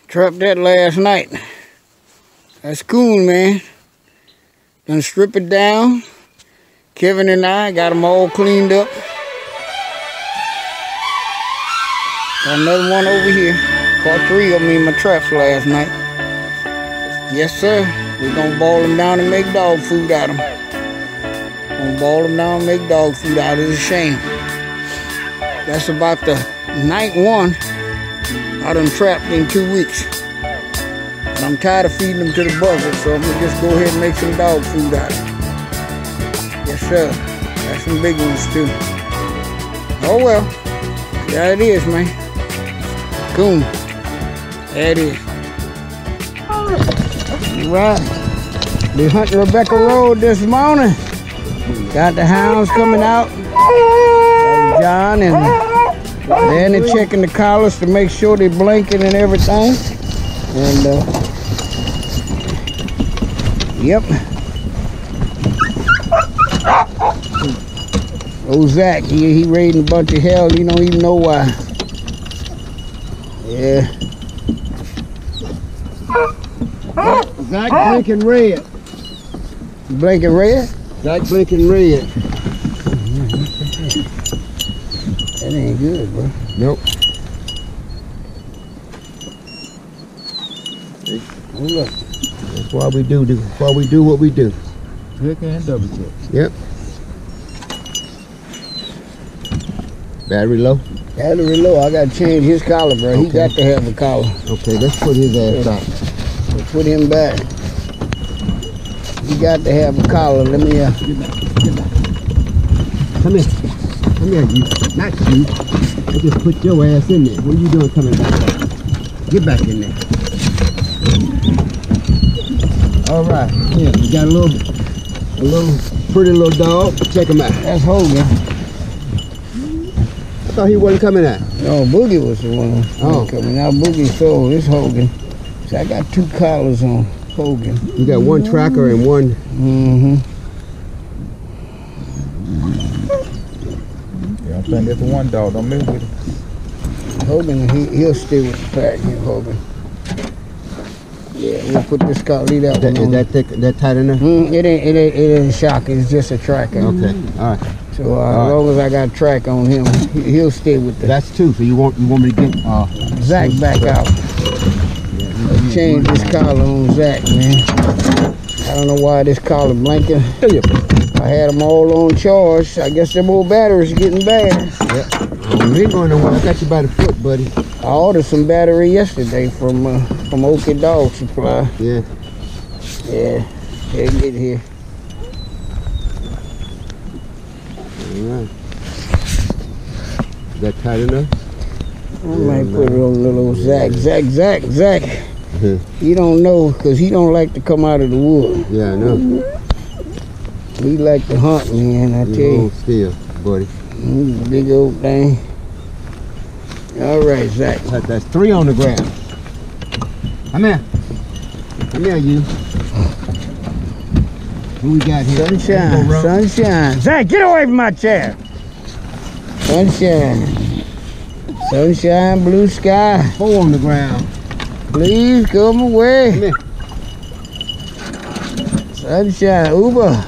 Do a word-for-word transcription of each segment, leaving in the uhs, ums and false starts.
Trapped that last night. That's cool, man. Done strip it down. Kevin and I got them all cleaned up. Got another one over here. Caught three of them in my traps last night. Yes, sir. We're gonna ball them down and make dog food out of them. Gonna ball them down and make dog food out of it. It's a shame. That's about the ninth one I done trapped in two weeks. And I'm tired of feeding them to the buzzard, so I'm gonna just go ahead and make some dog food out of it. Yes, sir. Got some big ones too. Oh well. There it is, man. Coon. There it is. All right. Been hunting Rebecca Road this morning. Got the hounds coming out. John and then they're checking the collars to make sure they're blinking and everything. And uh, yep. Oh, Zach, he, he raiding a bunch of hell. You don't even know why. Yeah. Zach blinking red. Blinking red? Zach blinking red. That ain't good, bro. Nope. Oh, look. That's why we do, that's why we do what we do. Click and double check. Yep. Battery low? Battery low. I gotta change his collar, bro. Okay. He got to have a collar. Okay, let's put his ass Yeah. out. Let's put him back. He got to have a collar. Let me, uh... Get back, get back. Come here. Come here, you. Not you. I just put your ass in there. What are you doing coming back? Get back in there. All right. Yeah, we got a little, a little pretty little dog. Check him out. That's Hogan. I thought he wasn't coming out. No, Boogie was the one Oh. coming out. Boogie sold this Hogan. So I got two collars on Hogan. You got one tracker and one. Mm-hmm. Yeah, I'm saying that's one dog. Don't mess with him. Hogan, he, he'll stay with the pack here, Hogan. Yeah, we'll put this collar, leave that That, one is on. that thick, that tight enough? Mm, it ain't, it ain't, it ain't shock. It's just a tracker. Okay, all right. So uh, All as long as I got track on him, he, he'll stay with the. That's two. So you want you want me to get uh Zach back out. Let's change this collar on Zach, man. I don't know why this collar blinking. I had them all on charge. I guess them old batteries getting bad. Yeah. You ain't going nowhere. I got you by the foot, buddy. I ordered some battery yesterday from uh, from Okie Dog Supply. Yeah. Yeah, they get here. All right. Is that tight enough? I might yeah, put it on little old Zach. Zach, Zach, Zach. Uh-huh. He don't know because he don't like to come out of the wood. Yeah, I know. He like to hunt, man, I tell you. Hold still, buddy. Mm, big old thing. All right, Zach. That, that's three on the ground. Come here. Come here, you. Who we got here? Sunshine, sunshine. Zach, get away from my chair. Sunshine. Sunshine, blue sky. Four on the ground. Please come away. Come here. Sunshine, Uber.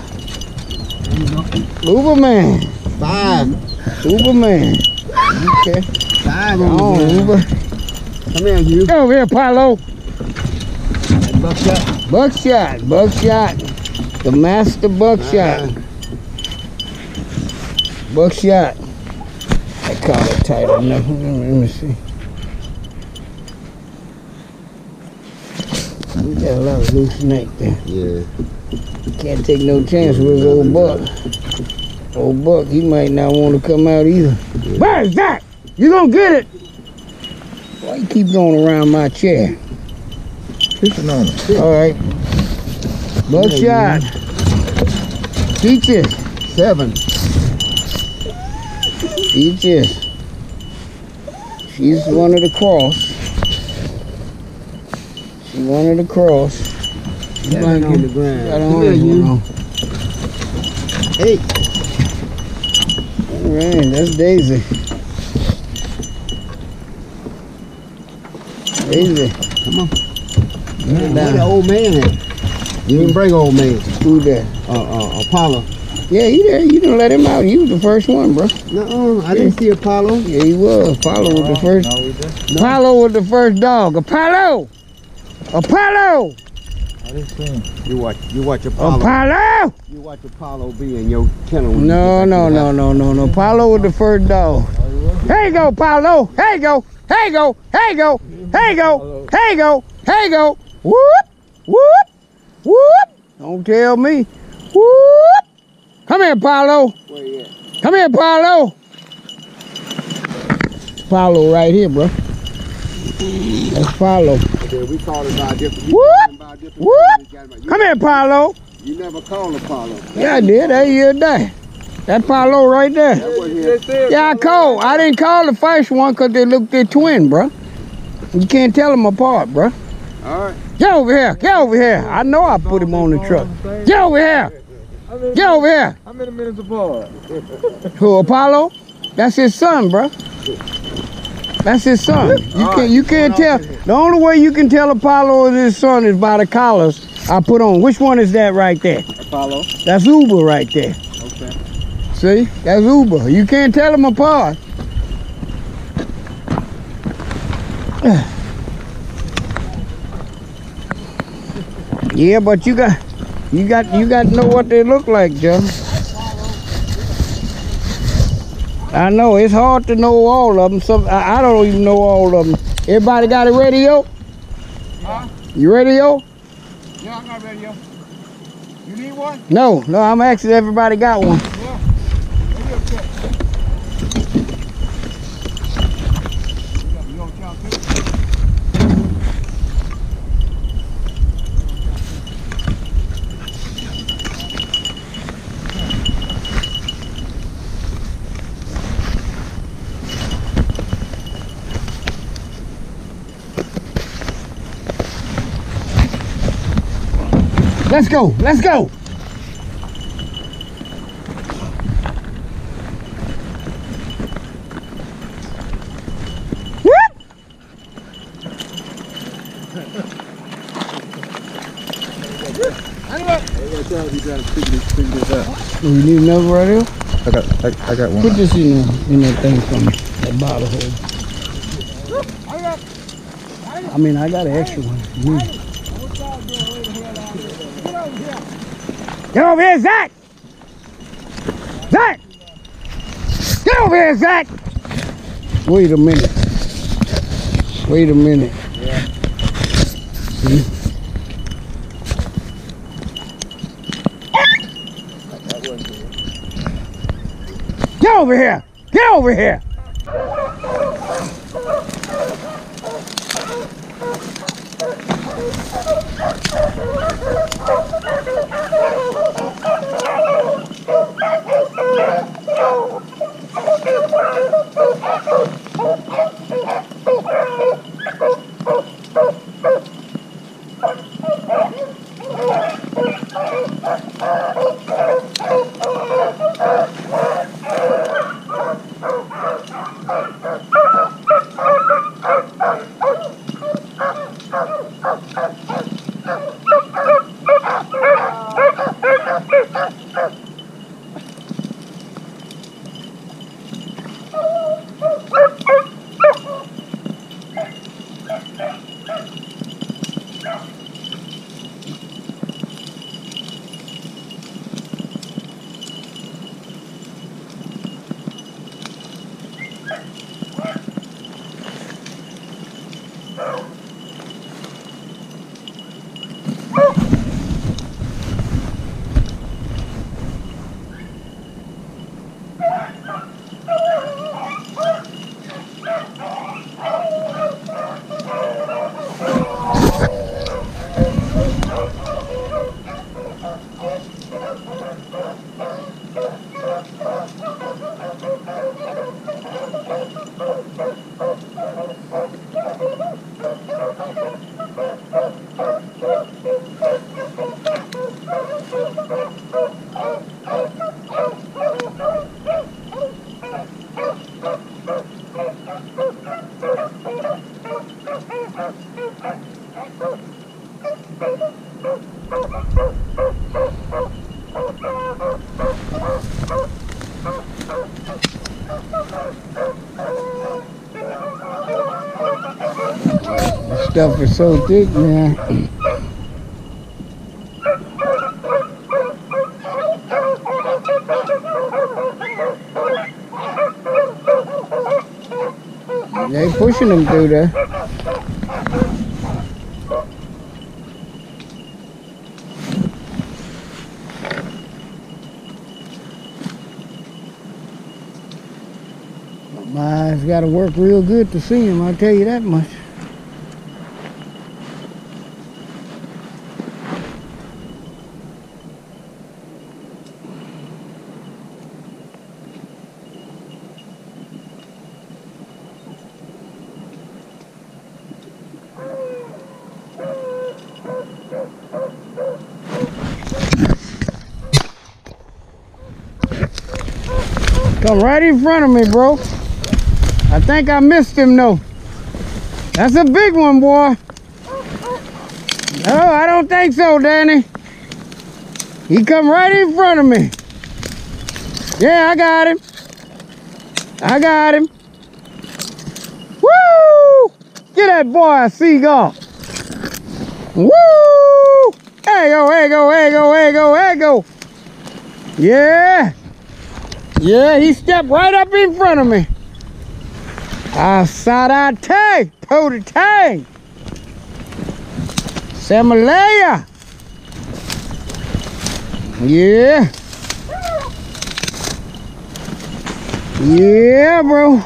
Uber man. Five. Uber man. Okay. Five Come on the on, ground. Uber. Come here, you. Get over here, Paulo. Buckshot. Buckshot, buckshot. The master buckshot. Uh, Buckshot. I call it tight enough. Let me see. We got a lot of loose neck there. Yeah. Can't take no chance with his old buck. Old buck, he might not want to come out either. Yeah. Where's that? You gonna get it? Why you keep going around my chair? Fishing on it. All right. Buckshot. Peaches. Seven. Peaches. She's one of the cross. She wanted to cross. She's Seven on the ground. Got Come here, you. Eight. All right, that's Daisy. Easy. Come on. Man, where the old man at? You didn't bring old man. Who that? Uh, uh, Apollo. Yeah, he there. You didn't let him out. He was the first one, bro. No, I didn't see Apollo. Yeah, he was. Apollo was the first. No, we didn't. No. Apollo was the first dog. Apollo! Apollo! I didn't see him. You watch, you watch Apollo. Apollo! You watch Apollo be in your kennel. when you No, get back no, to the no, house. no, no, no. Apollo was the first dog. Here you go, Apollo. Here you go. Here you go. Here you go. Here you go. Here you go. Here you go. Whoop! Whoop! Whoop! Don't tell me. Whoop! Come here, Apollo. Where you at? Come here, Apollo. Apollo right here, bro. That's Apollo. Okay, we called him by a different. you Whoop! called him by a different Whoop! name. We got him by- you- Come here, Apollo. You never called Apollo. Yeah, I did. That year day. That Apollo right there. That wasn't him. Yeah, I called. I didn't call the first one because they looked their twin, bro. You can't tell them apart, bro. All right. Get over here. Get over here. I know I put him on the truck. Get over here. Get over here. How many minutes apart? Who, Apollo? That's his son, bro. That's his son. You can't. You can't tell. The only way you can tell Apollo is his son is by the collars I put on. Which one is that right there? Apollo. That's Uber right there. Okay. See? That's Uber. You can't tell them apart. Yeah, but you got, you got, you got to know what they look like, Joe. I know it's hard to know all of them. Some I, I don't even know all of them. Everybody got a radio? Huh? You radio? Yeah, I'm not ready, yo. You need one? No, no. I'm asking if everybody got one. Yeah. Maybe a check. You gonna count too? Let's go. Let's go. Whoop! I gotta tell you trying to figure this, figure this out. You need another radio? I got, I, I got one. Put this in, the, in that thing for me. That bottle hole. I mean, I got an extra one. Mm. Get over here, Zach! Zach! Get over here, Zach! Wait a minute. Wait a minute. Yeah. See? Get over here! Get over here! This stuff is so thick, man. They pushing them through there. My eyes got to work real good to see him, I'll tell you that much. Come right in front of me, bro. I think I missed him, though. That's a big one, boy. No, I don't think so, Danny. He come right in front of me. Yeah, I got him. I got him. Woo! Get that boy a seagull. Woo! Hey, go, hey, go, hey, go, hey, go, hey, go. Yeah. Yeah, he stepped right up in front of me. I saw that tag, toe to tag. Samalaya. Yeah. Yeah, bro.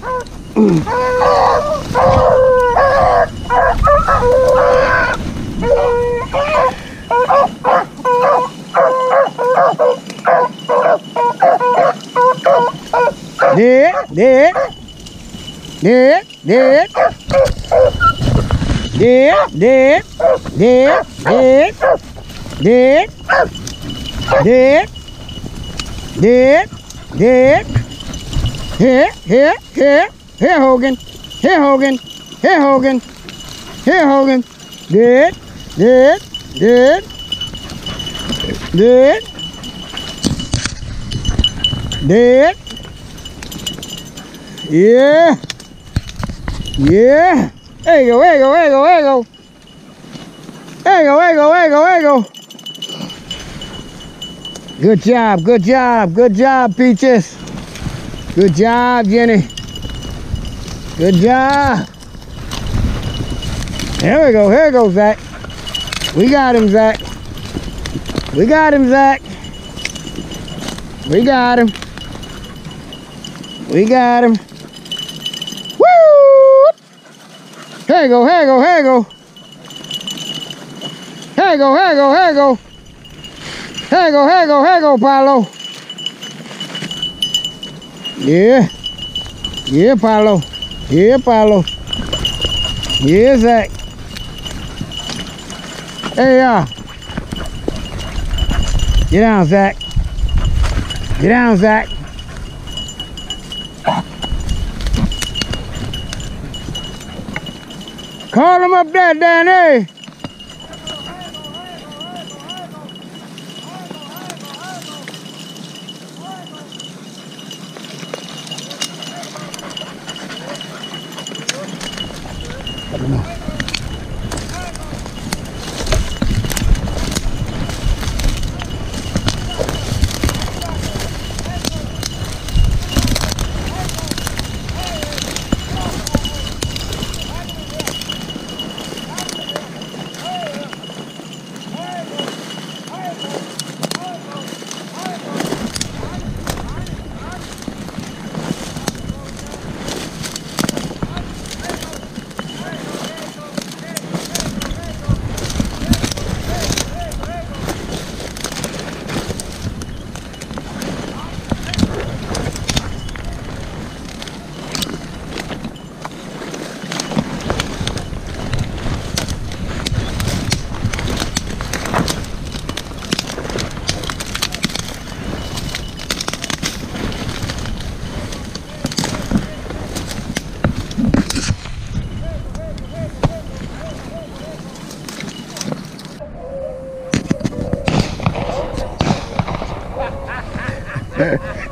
Dead, dead, dead, dead, dead, dead, dead, dead, dead, dead, dead, dead. Here, here, here, here, Hogan, here, Hogan, here, Hogan, here, Hogan. Dead, dead, dead, dead, dead. Yeah. Yeah. There you go, there you go, there you go, there you go. There you go, there you go, there you go, there you go. Good job, good job, good job, Peaches. Good job, Jenny. Good job. There we go, here we go, Zach. We got him, Zach. We got him, Zach. We got him. We got him. Woo! Here you go, here you go, here you go. Here you go, here you go, here you go. Here you go, here you go, here you go, Paulo. Yeah. Yeah, Paulo. Yeah, Paulo. Yeah, Zach. There you are. Get down, Zach. Get down, Zach. Call him up there, Danny. Come on.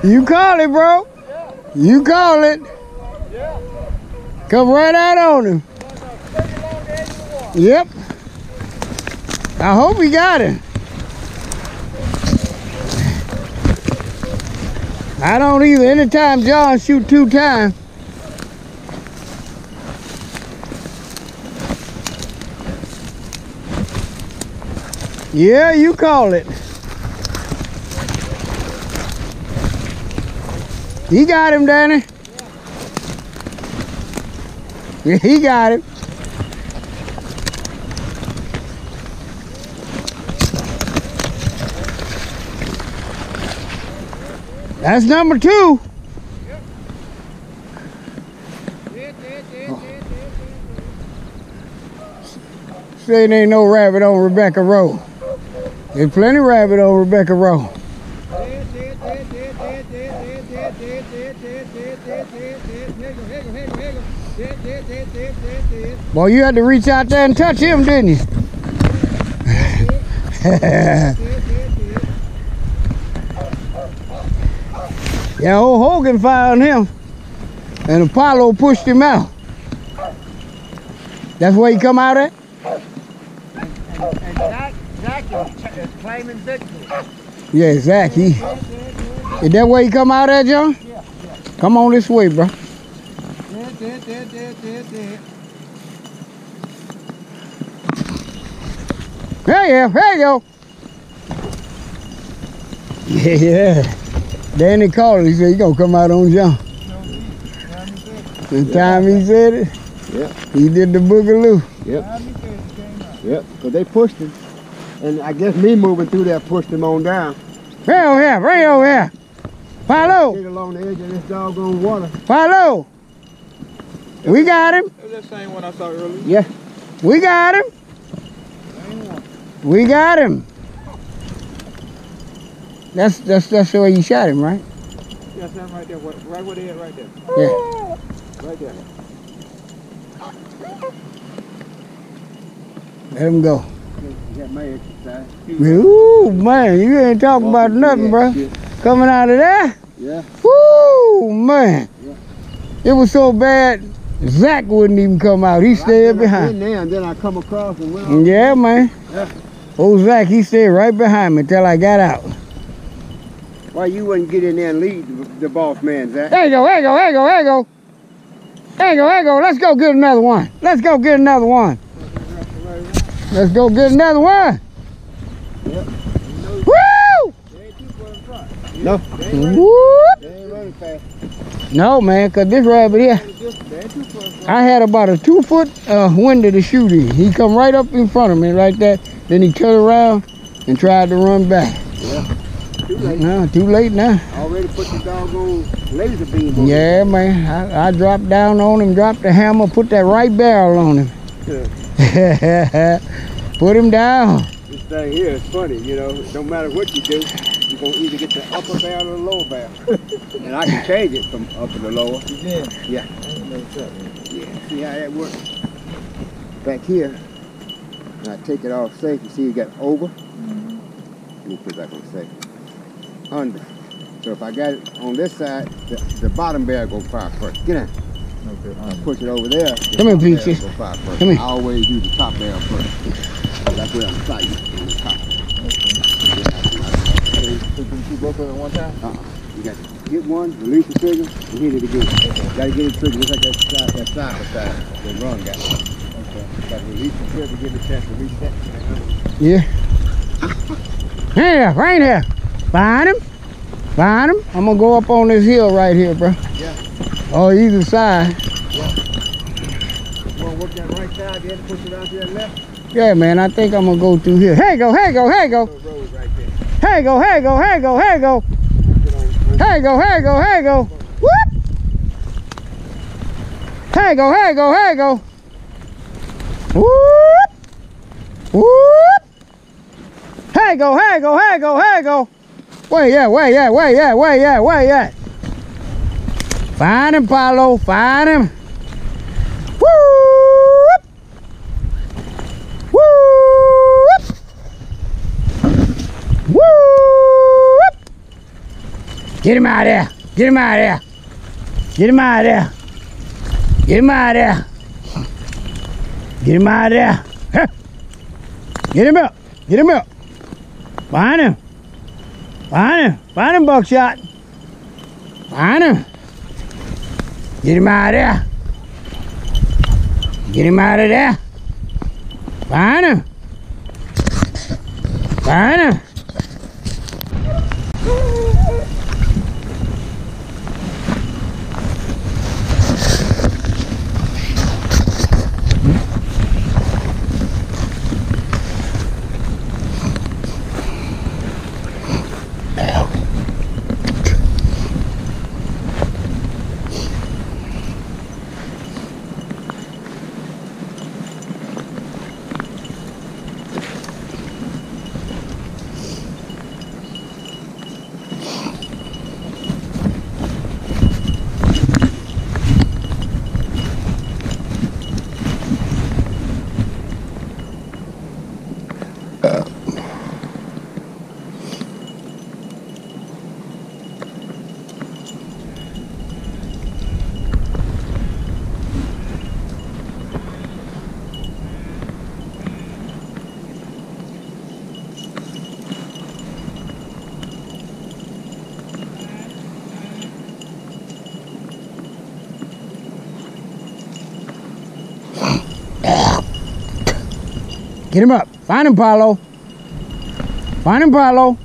You call it, bro. You call it. Come right out on him. Yep. I hope he got it. I don't either. Anytime John shoot two times. Yeah, you call it. He got him, Danny. Yeah, he got him. That's number two. Oh. Say there ain't no rabbit on Rebecca Road. There's plenty of rabbit on Rebecca Road. Boy, you had to reach out there and touch him, didn't you? Yeah, old Hogan found him, and Apollo pushed him out. That's where he come out at? And, and Zach, Zach is claiming victory. Yeah, Zach, he... Is that where he come out at, John? Yeah, yeah. Come on this way, bro. Dead, dead, dead, dead, dead, dead. There you, there you go. Yeah, yeah. Danny called it. He said, he gonna come out on John. The time he said it, Yep. he did the boogaloo. Yep. Yep, because they pushed him. And I guess me moving through there pushed him on down. Right over here, right over here. Follow. Get along the edge of this doggone water. Follow. We got him. It was that same one I saw earlier. Yeah. We got him. Same one. We got him. That's that's that's the way you shot him, right? Yes, that's right there. Right where they at, right there. Yeah. Right there. Let him go. You got my exercise. Ooh, man, you ain't talking about nothing, bro. Coming out of there? Yeah. Woo, man. Yeah. It was so bad, Zach wouldn't even come out. He stayed in behind. there, and then I come across and went on. Yeah, man. Yeah. Old Zach, he stayed right behind me till I got out. Why you wouldn't get in there and lead the, the boss man, Zach? There you go, there you go, there you go, there you go. There you go, there you go. Let's go get another one. Let's go get another one. Let's go get another one. Yep. Woo! No. Whoop. They ain't running fast. No, man, because this rabbit here, I had about a two foot uh, window to shoot in. He come right up in front of me like that. Then he turned around and tried to run back. Yeah. Too late. No, too late now. Already put the doggone laser beam on Yeah, man. I, I dropped down on him, dropped the hammer, put that right barrel on him. Yeah. Put him down. This thing here is funny, you know. It don't matter what you do, you're going to either get the upper barrel or the lower barrel. And I can change it from upper to lower. Yeah. Yeah. Yeah. See how that works? Back here, and I take it off safe. You see you got over? Mm-hmm. Let me put it back on safe. Under. So if I got it on this side, the, the bottom barrel go fire first. Get in. Okay. I push it over there. The Come here, top barrel Peachy. go fire first. Come here. I always do the top barrel first. That's where I'm sighting on the top. So you put them two both of them at one time? Uh-uh. You got to get one, release the trigger, and hit it again. Okay. Got to get the trigger just like that side, that side by side. That run got. Okay. Got to release the trigger, give it a chance to reset. Yeah. Here, right here. Find him. Find him. I'm gonna go up on this hill right here, bro. Yeah. On either side. Yeah. You want to work that right side, then push it out to that left? Yeah, man. I think I'm gonna go through here. Here you go. Here you go. Here you go. Those roads right there. Here you go. Here you go. Here you go. Here you go. Here you go. Here you go. Here you go. Whoop. Here you go. Here you go. Here you go. Whoop. Whoop. Here you go. Here you go. Here you go. Here you go. Where you at? Where you at? Where you at? Where you at? Where you at? Find him, Paulo. Find him. Whoop. Whoop. Whoop. Get him out of there. Get him out of there. Get him out of there. Get him out of there. Get him out of there. Huh. Get him up. Get him up. Find him. Find him. Find him, Buckshot. Find him. Get him out of there. Get him out of there. Find him. Find him. Get him up. Find him, Paulo. Find him, Paulo.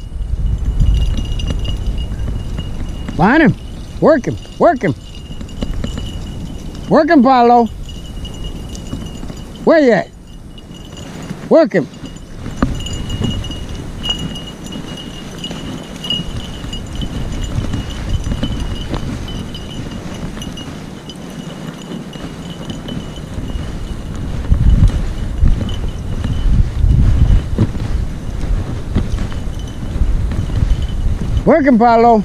Find him. Work him. Work him. Work him, Paulo. Where you at? Work him. Work him, Paulo.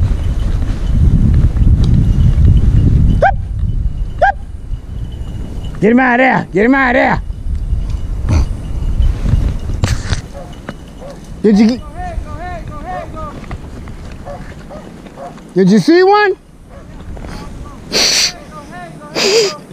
Get him out of there. Get him out of there. Did you get... Go ahead, go ahead, go ahead, go. Did you see one? Go ahead, go ahead, go ahead, go.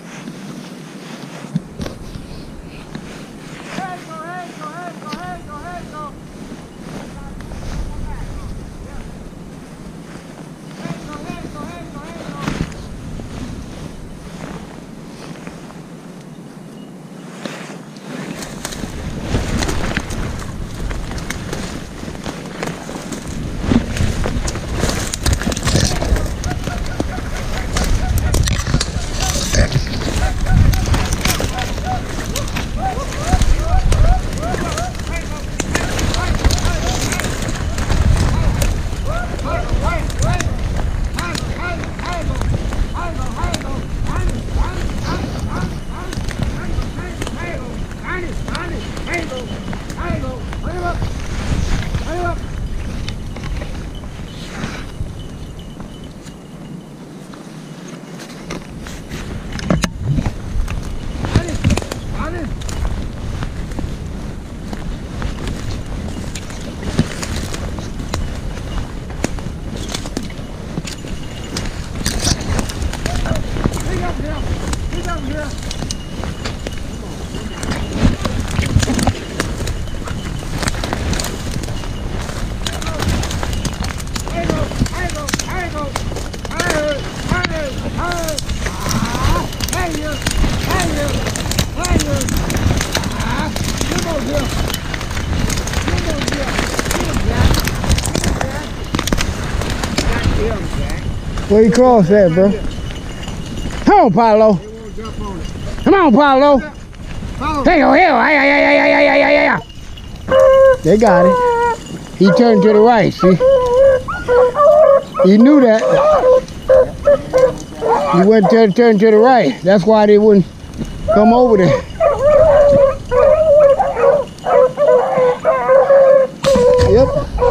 Where you cross at, bro? Come on, Paulo. Come on, Paulo. Hey, oh, hell. Ay, ay, ay, ay, ay, ay, ay, ay. They got it. He turned to the right, see? He knew that. He went to turn to the right. That's why they wouldn't come over there. Yep.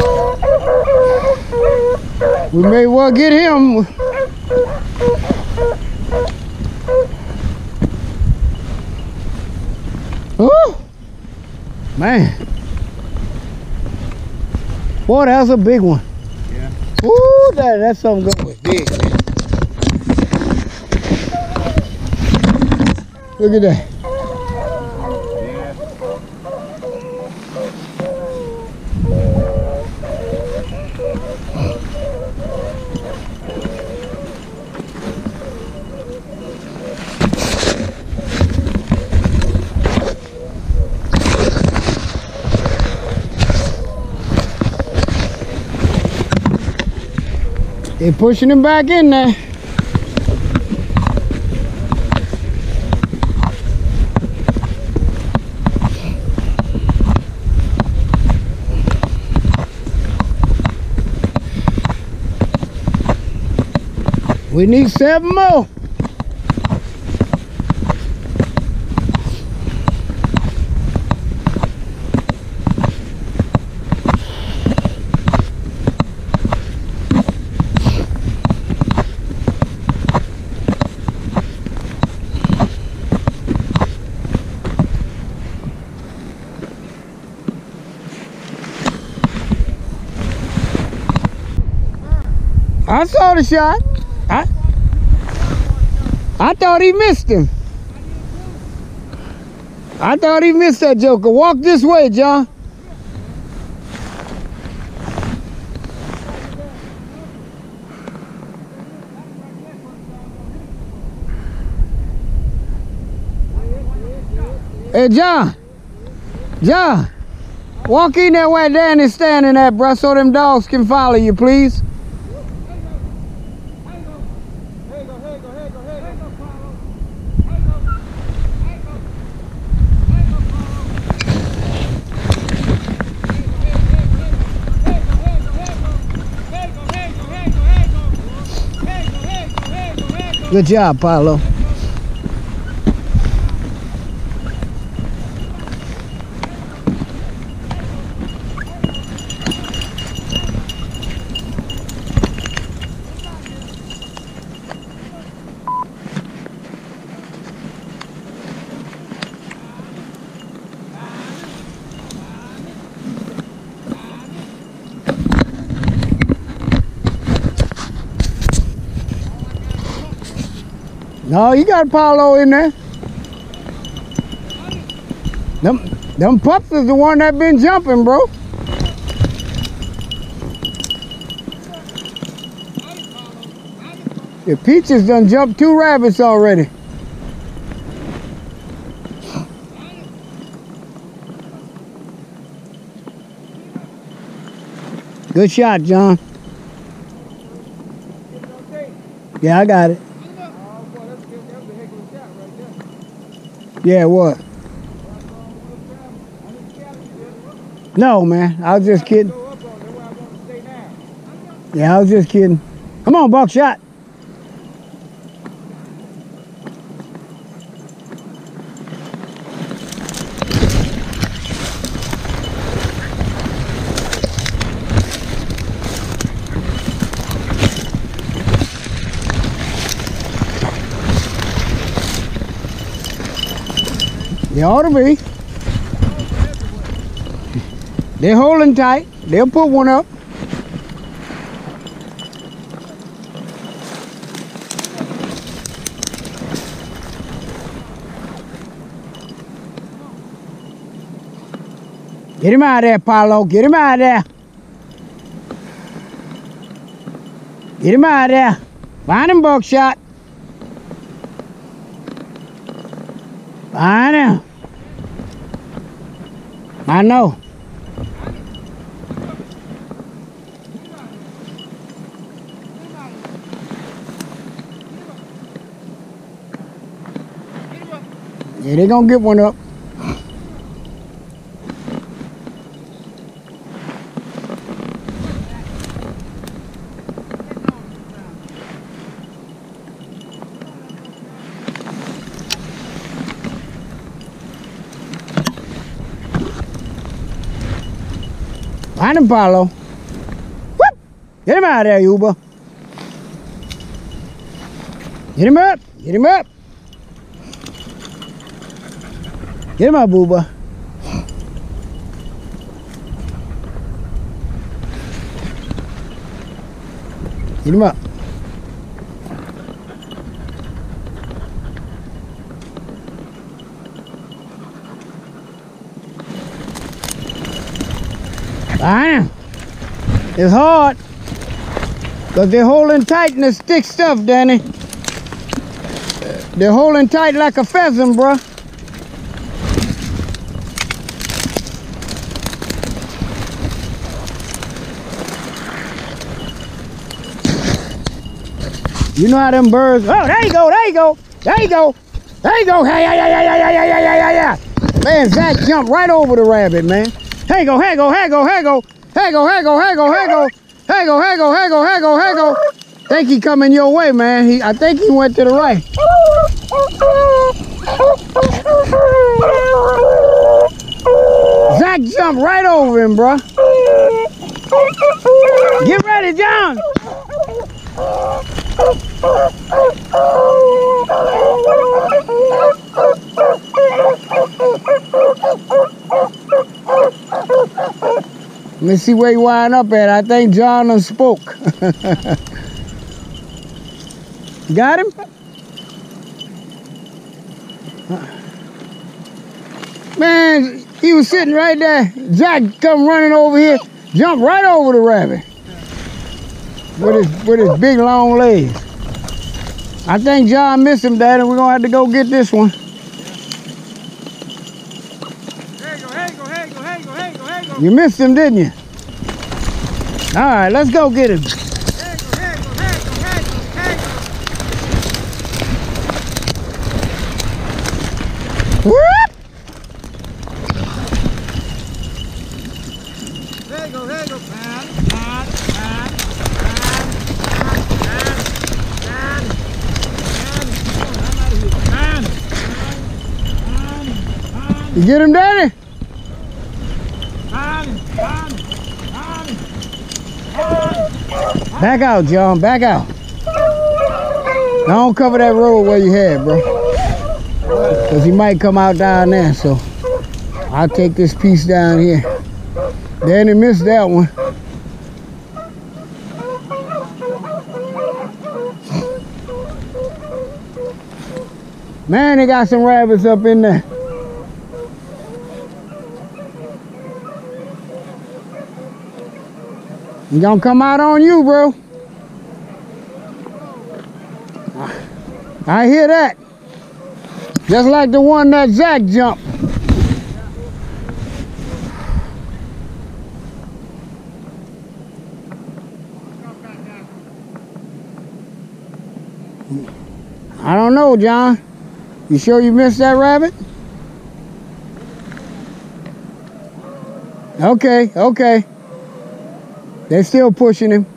We may well get him. Oh, man. Boy, that's a big one. Yeah. Ooh, that, that's something good with big, man. Look at that. They're pushing him back in there. We need seven more. I saw the shot. I, I thought he missed him. I thought he missed that joker. Walk this way, John. Hey, John. John. Walk in there where Danny's standing at, bruh, so them dogs can follow you, please. Good job, Paulo. No, you got Paulo in there. Them, them pups is the one that been jumping, bro. The Peaches done jumped two rabbits already. Good shot, John. Yeah, I got it. Yeah, what? No, man. I was just kidding. Yeah, I was just kidding. Come on, buckshot. They ought to be. They're holding tight. They'll put one up. Get him out of there, Paulo. Get him out of there. Get him out of there. Find him, buckshot. Find him. I know. Yeah, they gonna get one up. Find him, Paulo. Whoop! Get him out of there, Uber. Get him up. Get him up. Get him up, Booba. Get him up. I am. It's hard. Because they're holding tight in the stick stuff, Danny. They're holding tight like a pheasant, bruh. You know how them birds, oh, there you go, there you go, there you go, there you go, hey, yeah, yeah, yeah, yeah, yeah, yeah, yeah, yeah, yeah. Man, Zach jumped right over the rabbit, man. Here you go, here you go, here you go, here you go, here you go, here you go, here you go, here you go, here you go, here you go, here you go, here you go, here you go. Think he coming your way, man. He, I think he went to the right. Zach jumped right over him, bro. Get ready, John. Let me see where you wind up at. I think John done spoke. Got him? Man, he was sitting right there. Jack come running over here, jumped right over the rabbit with his with his big long legs. I think John missed him, Dad, and we're gonna have to go get this one. Here you go, here you go, here you go, here you go, here you go, here you go. You missed him, didn't you? All right, let's go get him. Whoop! There you go, there you go, man, man, man, man, man, man, man, man, man, You get him, Daddy? man, man, man. Back out, John, back out. Don't cover that road where you had, bro. Because he might come out down there, so I'll take this piece down here. Danny missed that one. Man, they got some rabbits up in there. He gonna come out on you, bro. I hear that. Just like the one that Zach jumped. I don't know, John. You sure you missed that rabbit? Okay, okay. They're still pushing him.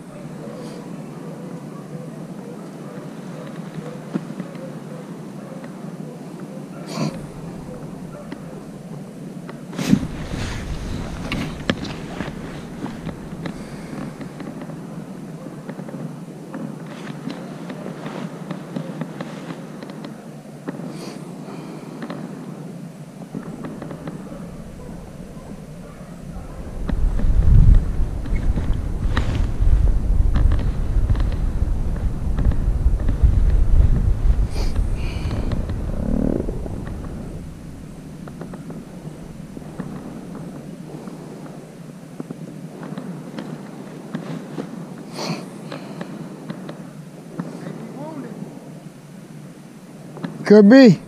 Could be.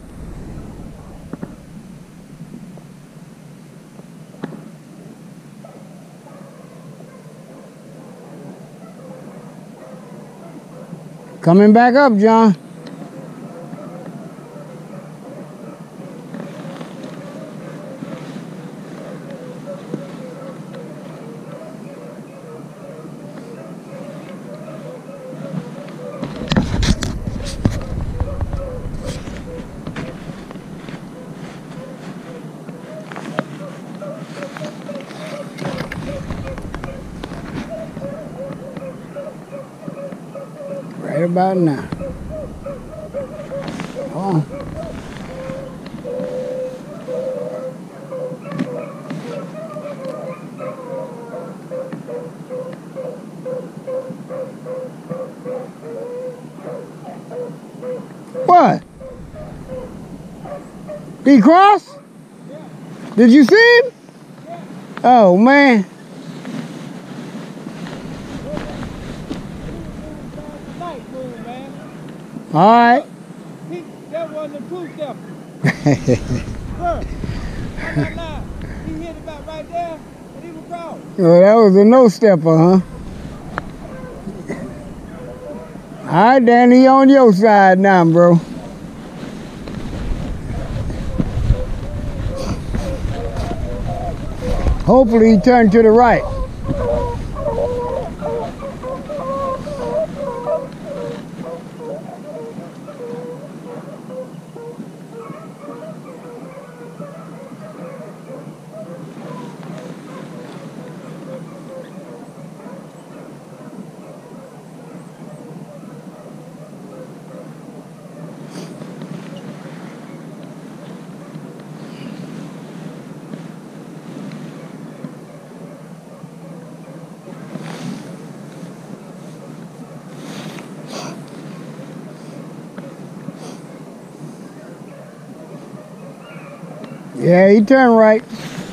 Coming back up, John. Right about now. Oh. He crossed? Yeah. Did you see him? Yeah. Oh, man. All right. He, that wasn't a two-stepper. Sir, I'm not lying. He hit about right there, and he was cross. Well, that was a no-stepper, huh? All right, Danny, he on your side now, bro. Hopefully he turned to the right. Yeah, he turned right.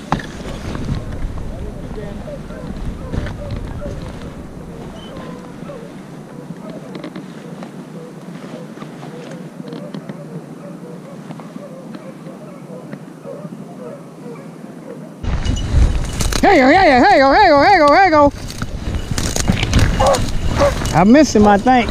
Hey go, hey go, hey go, hey go, hey go, hey go. I missed him, I think.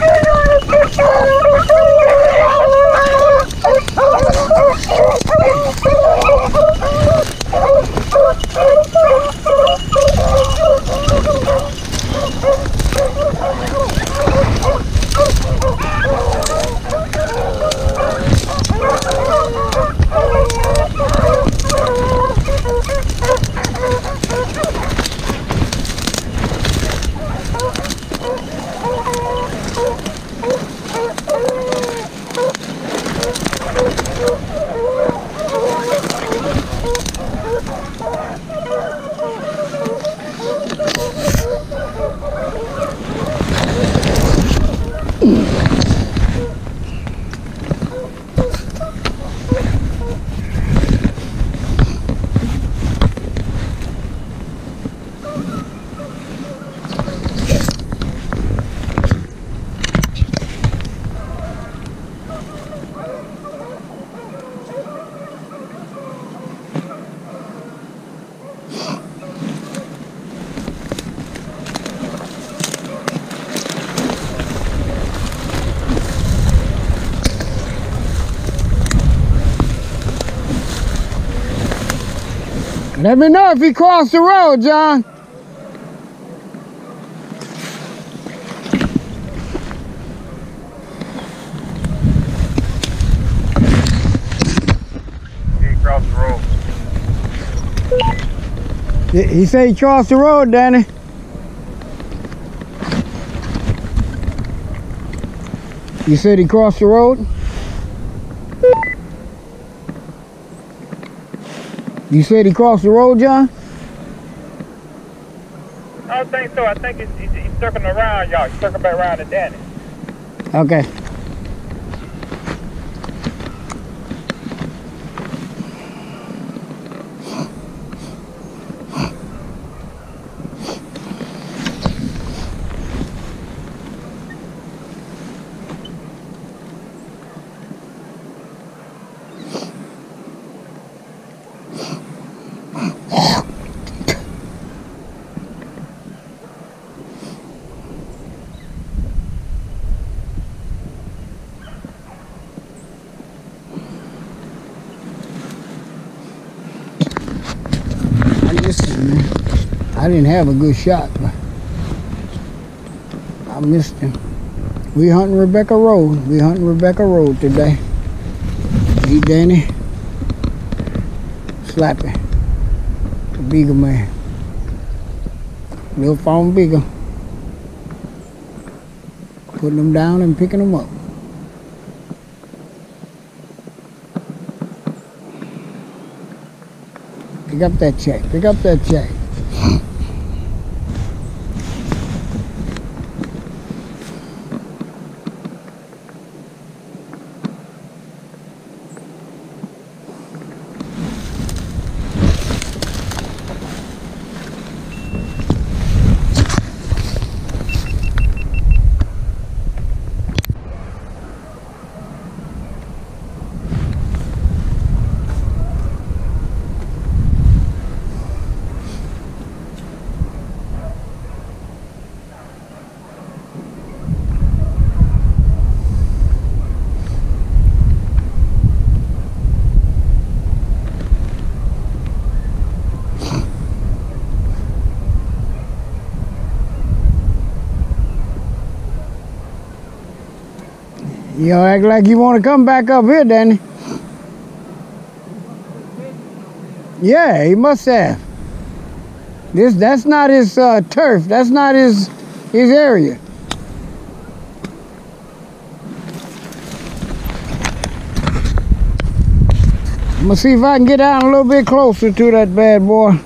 Let me know if he crossed the road, John. He crossed the road. He said he crossed the road, Danny. You said he crossed the road? You said he crossed the road, John? I don't think so. I think he's, he's, he's circling around, y'all. He's circling back around to Danny. Okay. I didn't have a good shot, but I missed him. We hunting Rebecca Road. We hunting Rebecca Road today. Me, Danny, Slappy, the Beagle man, little farm Beagle. Putting them down and picking them up. Pick up that check. Pick up that check. You don't act like you want to come back up here, Danny. Yeah, he must have. This that's not his uh, turf. That's not his his area. I'm gonna see if I can get down a little bit closer to that bad boy.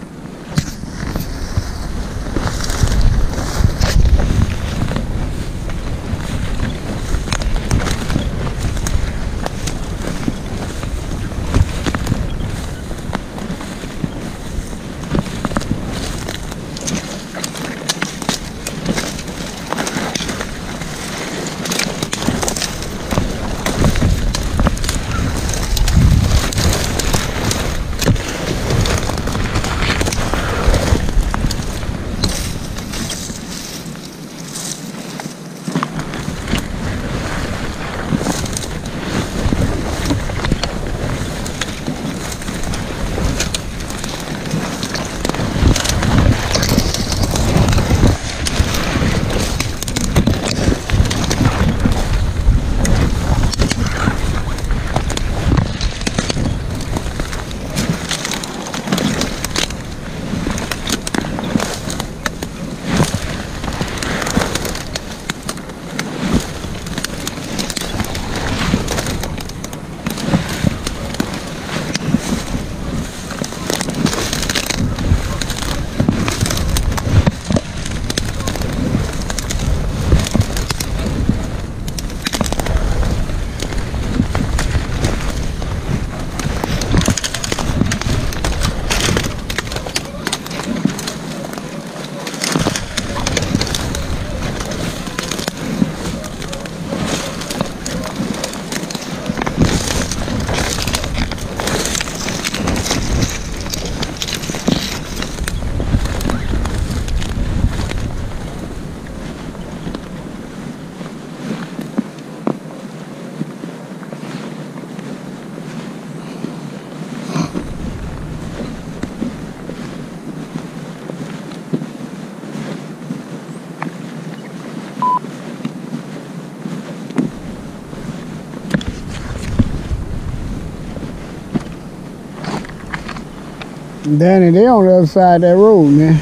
Danny, they on the other side of that road, man.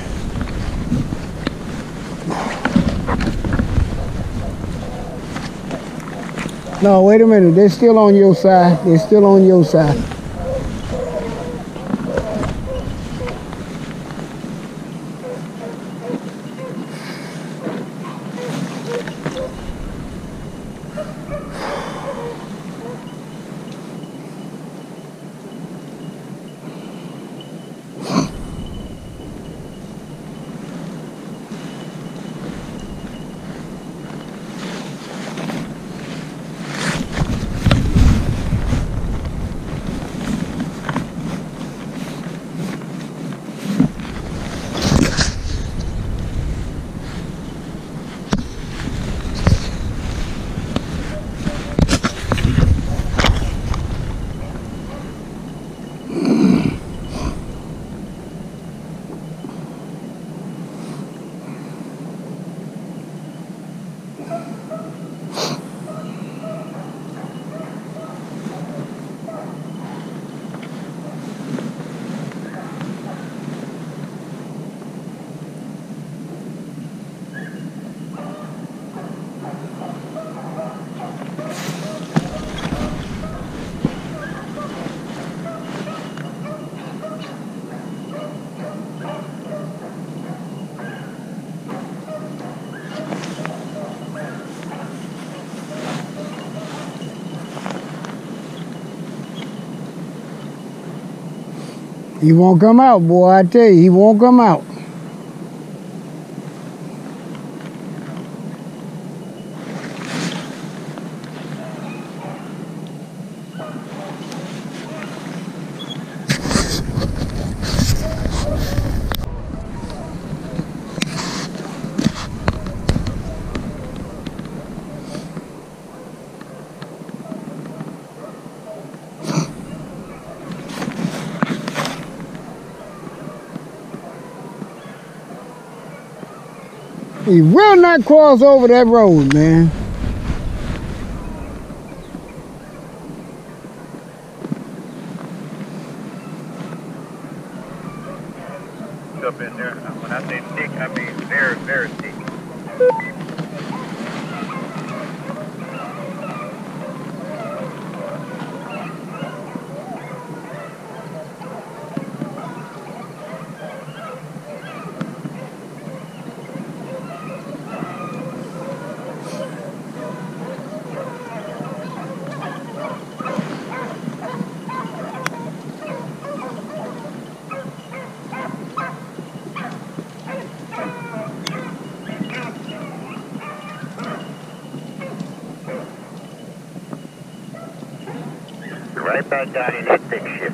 No, wait a minute. They're still on your side. They're still on your side. He won't come out, boy. I tell you, he won't come out. He will not cross over that road, man. up in there. When I say thick, I mean very, very thick. Right back down in that thick shit.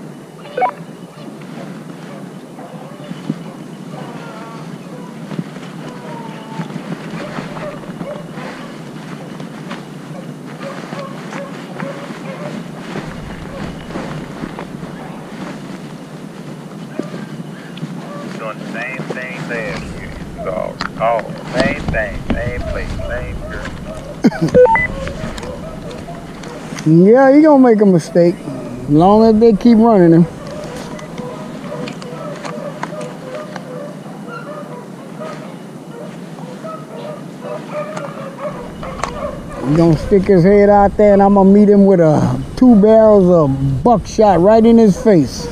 Doing the same thing there. So, oh, same thing, same place, same girl. Yeah, he gonna make a mistake. As long as they keep running him. He's gonna stick his head out there and I'm gonna meet him with a two barrels of buckshot right in his face.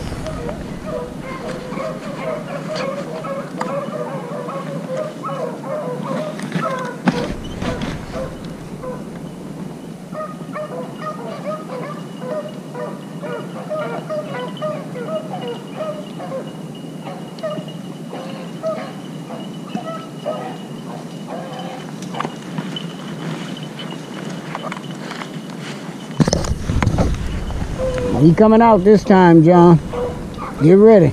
He coming out this time, John. Get ready.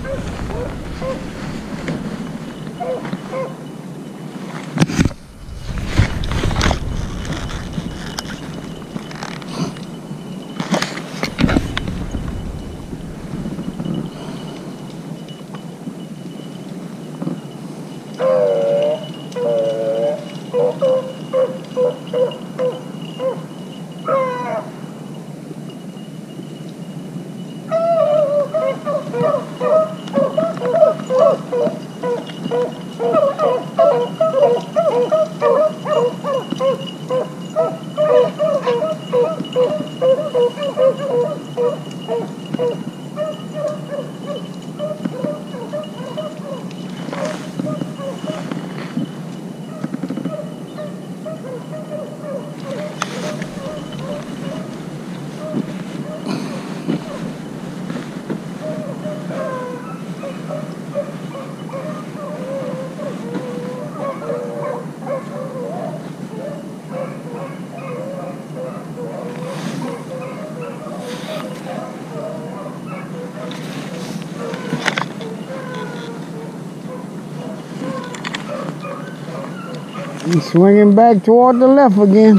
He's swinging back toward the left again.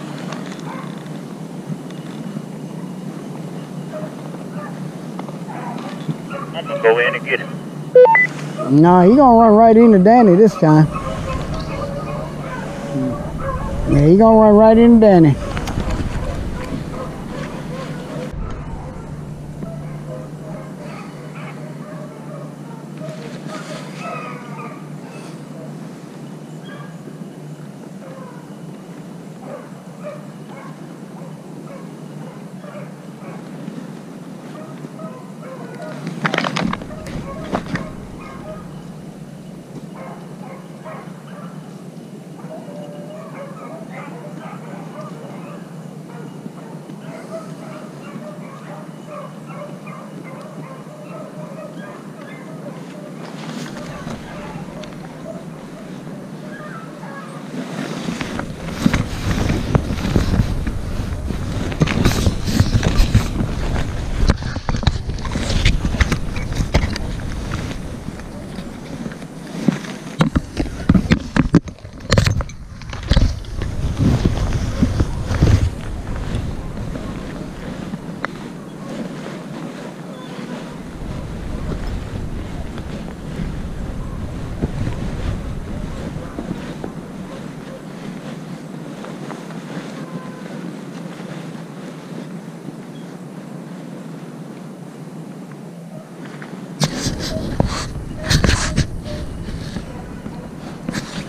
I'm gonna go in and get him. Nah, he gonna run right into Danny this time. Yeah, he gonna run right into Danny.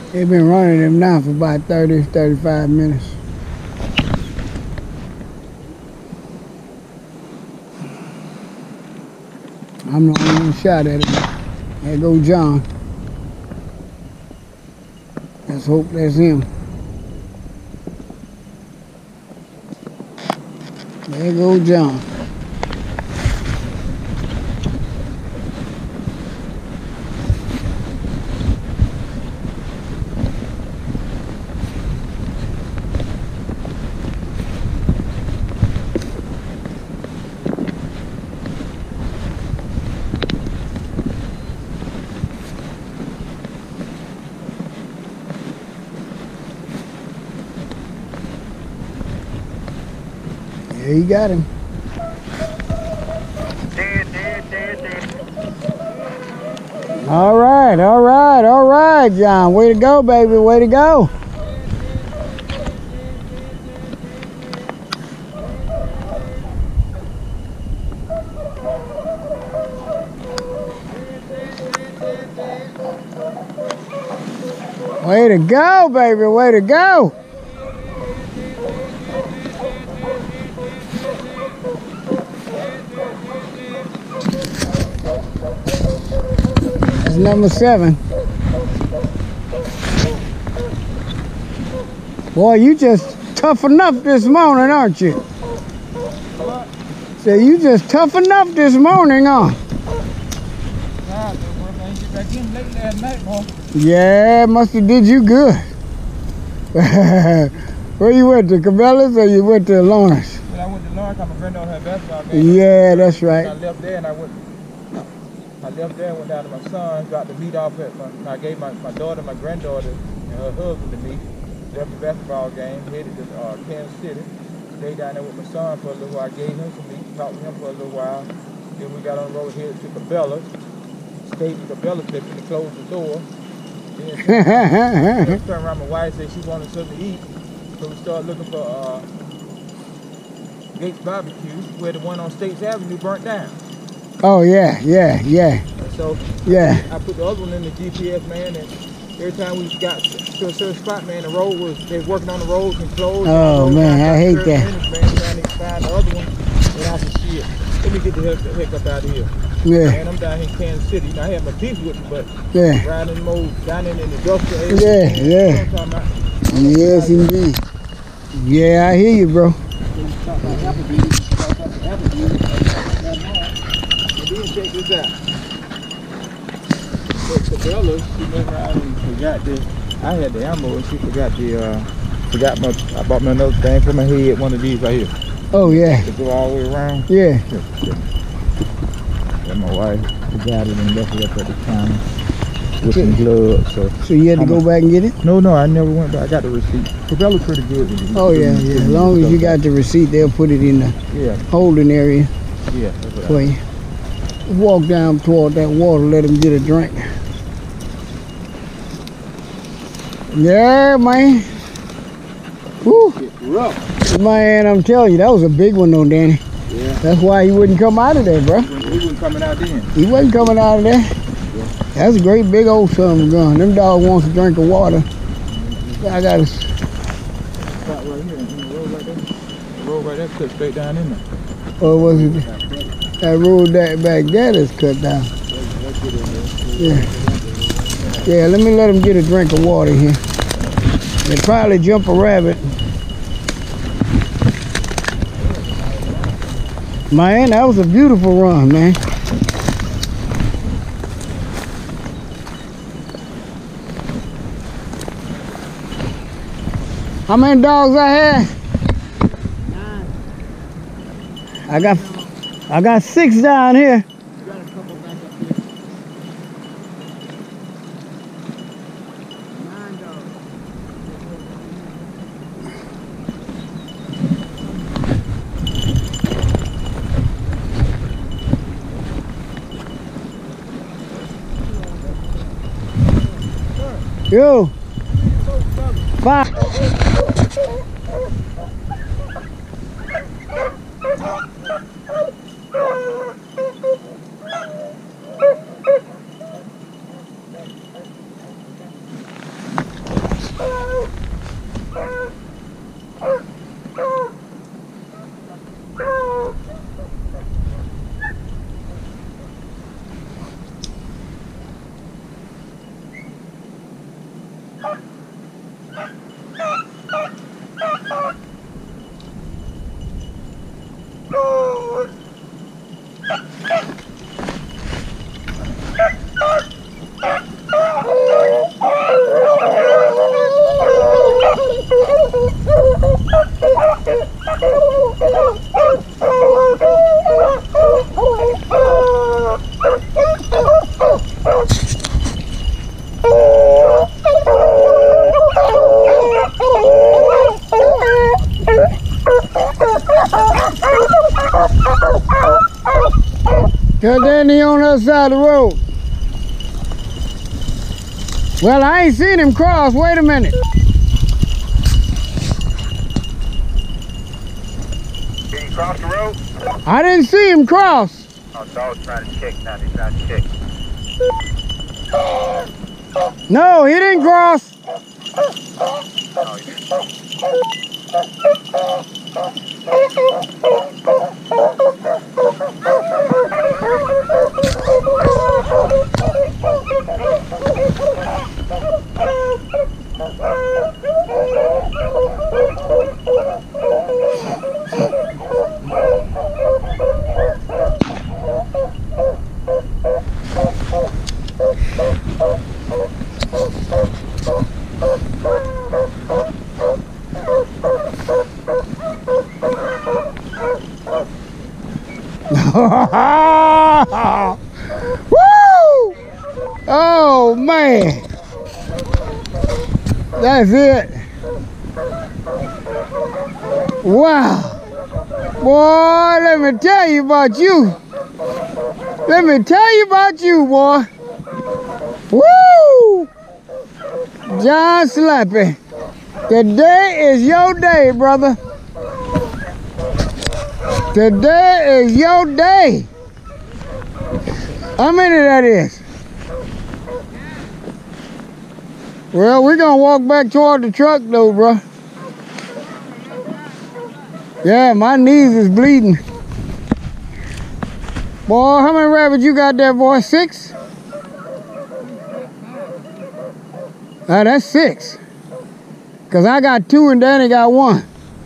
They've been running them now for about thirty, thirty-five minutes. I'm the only one shot at it. There go John. Let's hope that's him. There go John. There you got him. All right, all right, all right, John. Way to go, baby. Way to go. Way to go, baby. Way to go. That's number seven. Boy, you just tough enough this morning, aren't you? Say, you just tough enough this morning, huh? Yeah, must have did you good. Where you went, to Cabela's or you went to Lawrence? Well, I went to Lawrence. I'm a granddaughter had basketball game. Yeah, that's right. I left there and I went. I left there and went down to my son. Got the meat off at my. I gave my, my daughter, my granddaughter, and her husband the meat. Left the basketball game. Headed to uh, Kansas City. Stayed down there with my son for a little while. I gave him some meat. Talked to him for a little while. Then we got on the road headed to Cabela's. Stayed in Cabela's, fixing to close the door. Then turned around, my wife said she wanted something to eat. So we started looking for uh, Gates Barbecue, where the one on States Avenue burnt down. Oh, yeah, yeah, yeah. And so yeah. I put the other one in the G P S, man, and every time we got to a certain spot, man, the road was, they were working on the roads and closed. Oh, road man, I hate that. Minutes, man, trying to find the other one. And I said, shit, let me get the heck, the heck up out of here. Yeah. And I'm down here in Kansas City. You know, I had my beef with me, but yeah. riding more down in the industrial area. Yeah, yeah. You know what I'm talking about? Yes, indeed. Yeah, I hear you, bro. Check this out. But Cabela's, she went around and forgot the, I had the ammo and she forgot the, uh, forgot my, I bought me another thing for my head, one of these right here. Oh, yeah. To go all the way around. Yeah. Yeah, yeah. And my wife forgot it and left it up at the counter with some gloves. So, so you had to go back and get it? No, no, I never went back. I got the receipt. Cabela's pretty good. Oh, yeah, yeah. As long as you got the receipt, they'll put it in the yeah. holding area. Yeah, that's what for you. Walk down toward that water, let him get a drink. Yeah, man. Woo. Rough. Man, I'm telling you, that was a big one though, Danny. Yeah. That's why he wouldn't come out of there, bro. He wasn't coming out then. He wasn't coming out of there. Yeah. That's a great big old son of a gun. Them dogs wants a drink of water. I gotta. Spot right here, in the road right there. The road right there cut straight down in there. Or was it? That road that back there is cut down. Yeah. Yeah, let me let him get a drink of water here. They probably jump a rabbit. Man, that was a beautiful run, man. How many dogs I had? Nine. I got I got six down here. You got a couple back up here. Nine dogs. Yo. Five. Cause then he on the other side of the road. Well, I ain't seen him cross. Wait a minute. Did he cross the road? I didn't see him cross. Oh, dog's trying to check now. He's trying to check. No, he didn't cross. No, he didn't. Woo! Oh man, that's it. Wow, boy, let me tell you about you. Let me tell you about you, boy. Woo! John Slappy, today is your day, brother. Today is your day. How many that is? Well, we're gonna walk back toward the truck though, bro. Yeah, my knees is bleeding. Boy, how many rabbits you got there, boy? Six? Ah, that's six. Cause I got two and Danny got one.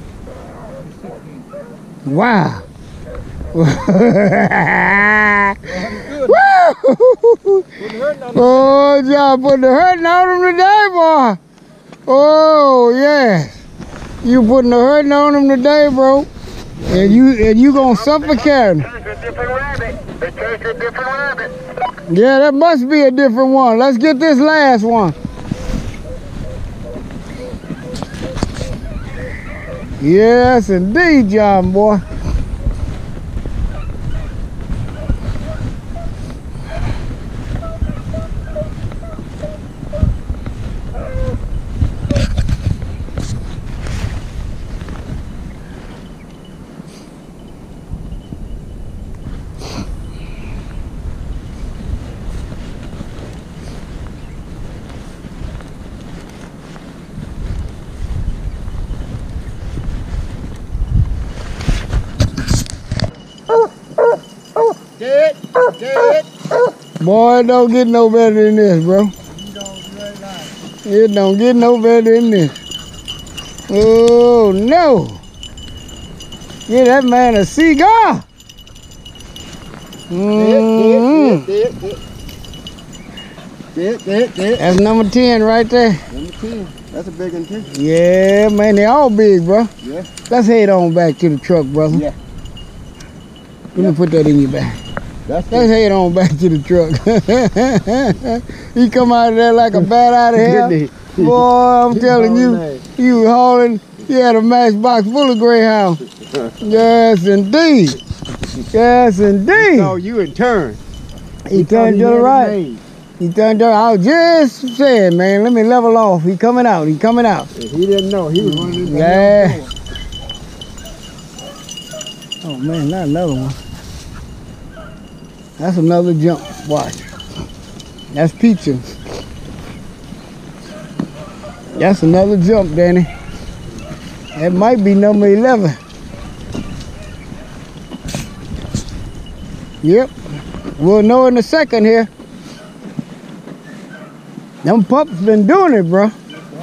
Wow. Woo! Oh, y'all putting the hurting on them today, boy. Oh, yes. You putting the hurting on them today, bro. And you and you gonna suffocate them. Yeah, that must be a different one. Let's get this last one. Yes, indeed, John, boy. Dead, dead. Boy, it don't get no better than this, bro. It don't get no better than this. Oh, no. Give that man a cigar. Mm-hmm. Dead, dead, dead, dead. Dead, dead. That's number ten right there. Number ten. That's a big one too. Yeah, man, they all big, bro. Yeah. Let's head on back to the truck, brother. Yeah. Let me put that in your bag. That's Let's head on back to the truck. He come out of there like a bat out of hell. Boy, I'm telling you, he was hauling, he had a matchbox full of greyhounds. Yes, indeed. Yes, indeed. So you in turn. He turned to the right. He turned to, I was just saying, man, let me level off. He coming out, he coming out. He didn't know. He was running. Yeah. Oh man, not another one. That's another jump. Watch. That's pizza. That's another jump, Danny. That might be number eleven. Yep. We'll know in a second here. Them pups been doing it, bro.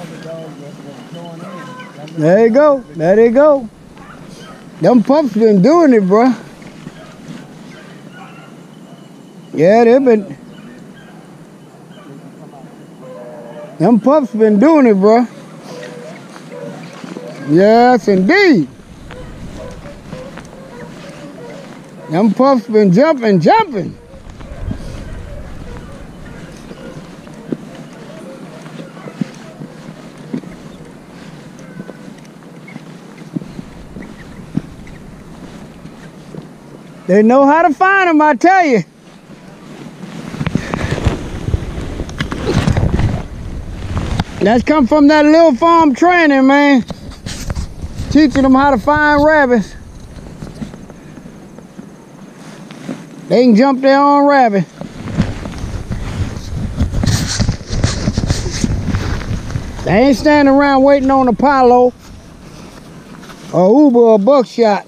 There you go. There you go. Them pups been doing it, bro. Yeah, they've been. Them pups been doing it, bro. Yes, indeed. Them pups been jumping, jumping. They know how to find them, I tell you. That's come from that little farm training, man. Teaching them how to find rabbits. They can jump their own rabbit. They ain't standing around waiting on Apollo or Uber or Buckshot.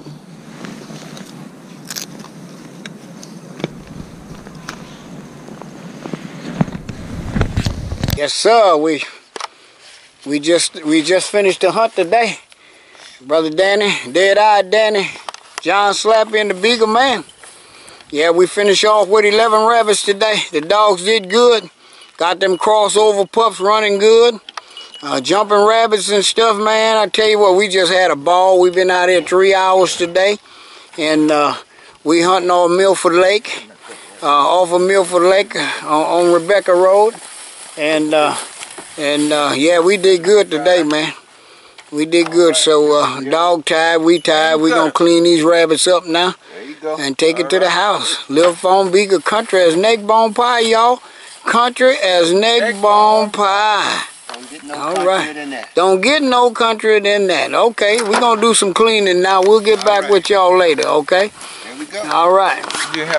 Yes, sir. We we just we just finished the hunt today. Brother Danny, Dead-Eyed Danny, John Slappy, and the Beagle Man. Yeah, we finished off with eleven rabbits today. The dogs did good. Got them crossover pups running good. Uh, jumping rabbits and stuff, man. I tell you what, we just had a ball. We've been out here three hours today. And uh, we hunting on Milford Lake. Uh, off of Milford Lake uh, on, on Rebecca Road. And, uh, and uh, yeah, we did good today, man. We did good. So, uh, dog tired, we tired. We gonna clean these rabbits up now and take it to the house. Little Phone Beagle, country as neck bone pie, y'all. Country as neck bone pie. Don't get no All country right. than that. Don't get no country than that. Okay, we're gonna do some cleaning now. We'll get back right with y'all later, okay? There we go. All right. Yeah.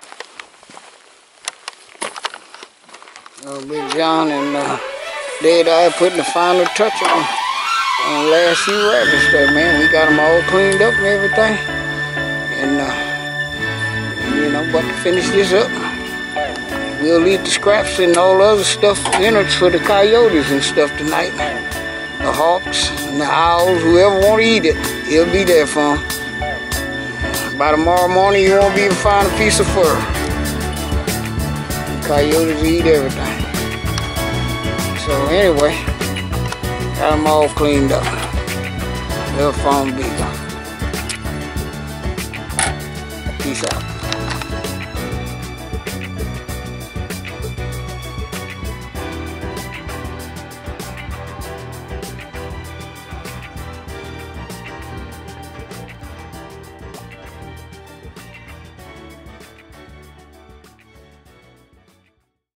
Uh, Big John and uh, Dead-Eye putting the final touch on, on the last few rabbits there, man. We got them all cleaned up and everything. And, uh, you know, but to finish this up, we'll leave the scraps and all the other stuff, innards for the coyotes and stuff tonight. The hawks and the owls, whoever want to eat it, he'll be there for them. By tomorrow morning, you won't be able to find a piece of fur. The coyotes eat everything. So anyway, got them all cleaned up. Little Phone Beagle. Peace out.